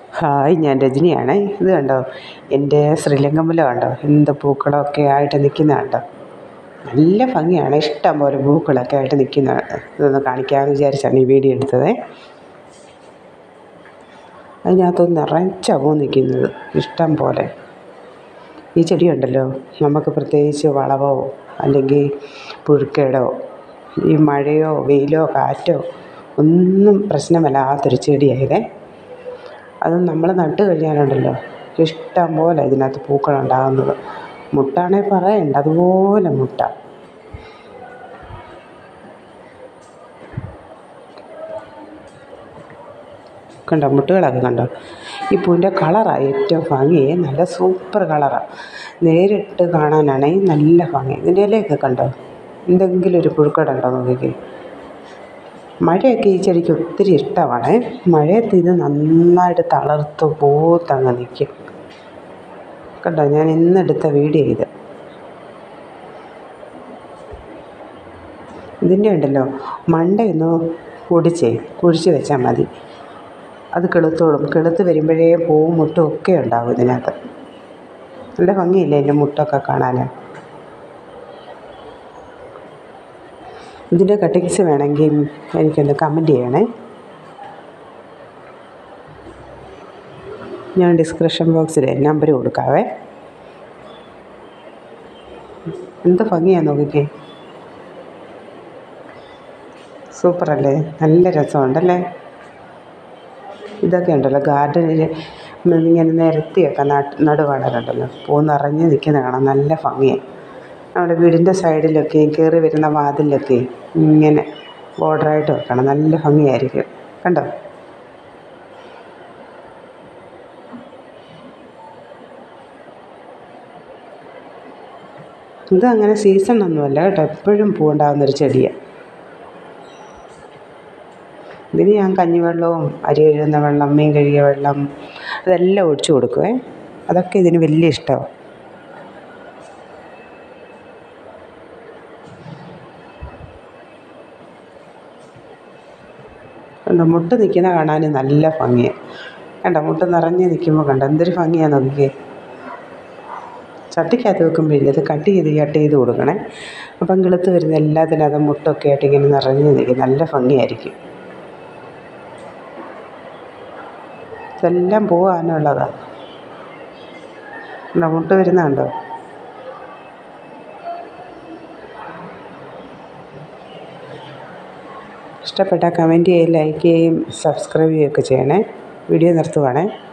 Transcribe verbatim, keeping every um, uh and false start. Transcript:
Hi, ഞാൻ രജനിയാണേ. ഇത് കണ്ടോ, എൻ്റെ ശ്രീലങ്കൻ മുല്ല കണ്ടോ, എന്ത് പൂക്കളമൊക്കെ ആയിട്ട് നിൽക്കുന്ന കണ്ടോ. നല്ല ഭംഗിയാണ്, ഇഷ്ടം പോലെ പൂക്കളൊക്കെ ആയിട്ട് നിൽക്കുന്ന. ഇതൊന്ന് കാണിക്കാമെന്ന് വിചാരിച്ചാണ് ഈ വീഡിയോ എടുത്തത്. അതിനകത്തൊന്ന് നിറച്ച പൂ നിൽക്കുന്നത് ഇഷ്ടം പോലെ. ഈ ചെടിയുണ്ടല്ലോ, നമുക്ക് പ്രത്യേകിച്ച് വളവോ അല്ലെങ്കിൽ പുഴുക്കേടോ ഈ മഴയോ വെയിലോ കാറ്റോ ഒന്നും പ്രശ്നമല്ലാത്തൊരു ചെടിയായതേ. അത് നമ്മൾ നട്ട് കഴിഞ്ഞാലുണ്ടല്ലോ, ഇഷ്ടം പോലെ ഇതിനകത്ത് പൂക്കളുണ്ടാകുന്നത്. മുട്ടാണേ പറയണ്ട, അതുപോലെ മുട്ട. കണ്ടോ, മുട്ടുകളൊക്കെ കണ്ടോ. ഈ പൂവിൻ്റെ കളറാണ് ഏറ്റവും ഭംഗി, നല്ല സൂപ്പർ കളറാണ്. നേരിട്ട് കാണാനാണെങ്കിൽ നല്ല ഭംഗി. ഇതിൻ്റെ ഇലയൊക്കെ കണ്ടോ, എന്തെങ്കിലും ഒരു പുഴുക്കടുണ്ടോ നോക്കിക്കേ. മഴയൊക്കെ ഈ ചെടിക്ക് ഒത്തിരി ഇഷ്ടമാണ്. മഴയത്ത് ഇത് നന്നായിട്ട് തളർത്ത് പൂത്തങ്ങ് നിൽക്കും. കണ്ടോ, ഞാൻ ഇന്നെടുത്ത വീഡിയോ ഇത്. ഇതിൻ്റെ ഉണ്ടല്ലോ, മണ്ടയൊന്ന് പൊടിച്ചേ കുഴിച്ച് വെച്ചാൽ മതി. അത് കിളുത്തോളും. കിളുത്ത് വരുമ്പോഴേ പൂവും മുട്ടും ഒക്കെ ഉണ്ടാകും ഇതിനകത്ത്. നല്ല ഭംഗിയില്ലേ എൻ്റെ മുട്ടൊക്കെ കാണാൻ. ഇതിൻ്റെ കട്ടിങ്സ് വേണമെങ്കിൽ എനിക്കൊന്ന് കമൻറ്റ് ചെയ്യണേ. ഞാൻ ഡിസ്ക്രിപ്ഷൻ ബോക്സിൽ നമ്പർ കൊടുക്കാവേ. എന്ത് ഭംഗിയാണ് നോക്കിക്കേ. സൂപ്പറല്ലേ, നല്ല രസമുണ്ടല്ലേ. ഇതൊക്കെ ഉണ്ടല്ലോ ഗാർഡനിൽ ഇങ്ങനെ നിരത്തിയൊക്കെ നട്ട് നടുവാണല്ലോ, പൂ നിറഞ്ഞ് നിൽക്കുന്ന കാണാൻ നല്ല ഭംഗിയാണ്. നമ്മുടെ വീടിൻ്റെ സൈഡിലൊക്കെ കയറി വരുന്ന വാതിലൊക്കെ ഇങ്ങനെ ബോർഡറായിട്ട് വെക്കണം, നല്ല ഭംഗിയായിരിക്കും. കണ്ടോ, ഇതങ്ങനെ സീസണൊന്നുമല്ല കേട്ടോ, എപ്പോഴും പൂവുണ്ടാകുന്നൊരു ചെടിയാണ്. ഇതിന് ഞാൻ കഞ്ഞിവെള്ളവും അരി കഴുകുന്ന വെള്ളം മീൻ കഴുകിയ വെള്ളം അതെല്ലാം ഒഴിച്ചു കൊടുക്കുവേ. അതൊക്കെ ഇതിന് വലിയ ഇഷ്ടമാണ്. കണ്ടോ, മുട്ട് നിൽക്കുന്ന കാണാൻ നല്ല ഭംഗിയാണ്. കണ്ടോ, മുട്ട് നിറഞ്ഞ് നിൽക്കുമ്പോൾ കണ്ടോ എന്തൊരു ഭംഗിയാണ് നോക്കിക്കേ. ചട്ടിക്കകത്ത് വെക്കുമ്പോഴില്ല, ഇത് കട്ട് ചെയ്ത് കട്ട് ചെയ്ത് കൊടുക്കണേ. അപ്പം കിളുത്ത് വരുന്ന എല്ലാത്തിനും അത് മുട്ടൊക്കെ ആയിട്ട് ഇങ്ങനെ നിറഞ്ഞ് നിൽക്കും, നല്ല ഭംഗിയായിരിക്കും. ഇതെല്ലാം പോകാനുള്ളതാണ്. കണ്ടോ, മുട്ട വരുന്നുണ്ടോ. ഇഷ്ടപ്പെട്ടാൽ കമൻറ്റ് ചെയ്യുകയും ലൈക്ക് ചെയ്യുകയും സബ്സ്ക്രൈബ് ചെയ്യുകയൊക്കെ ചെയ്യണേ. വീഡിയോ നിർത്തുവാണേ.